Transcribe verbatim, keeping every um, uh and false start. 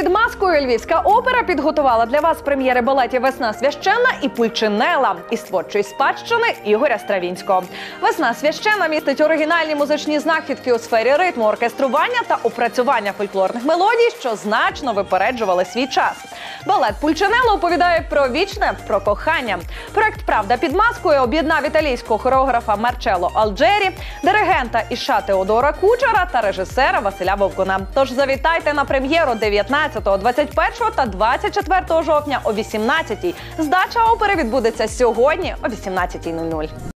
Під маскою Львівська опера підготувала для вас прем'єри балетів «Весна священна» і «Пульчинела» із творчої спадщини Ігоря Стравінського. «Весна священна» містить оригінальні музичні знахідки у сфері ритму, оркестрування та опрацювання фольклорних мелодій, що значно випереджували свій час. Балет «Пульчинела» оповідає про вічне, про кохання. Проект «Правда під маскою» об'єднав італійського хореографа Марчелло Алджері, диригента Іша Теодора Кучера та режисера Василя Вовкуна. Тож завітайте на прем'єру дев'ятнадцятого, двадцять першого та двадцять четвертого жовтня о вісімнадцятій. Здача опери відбудеться сьогодні о вісімнадцятій нуль нуль.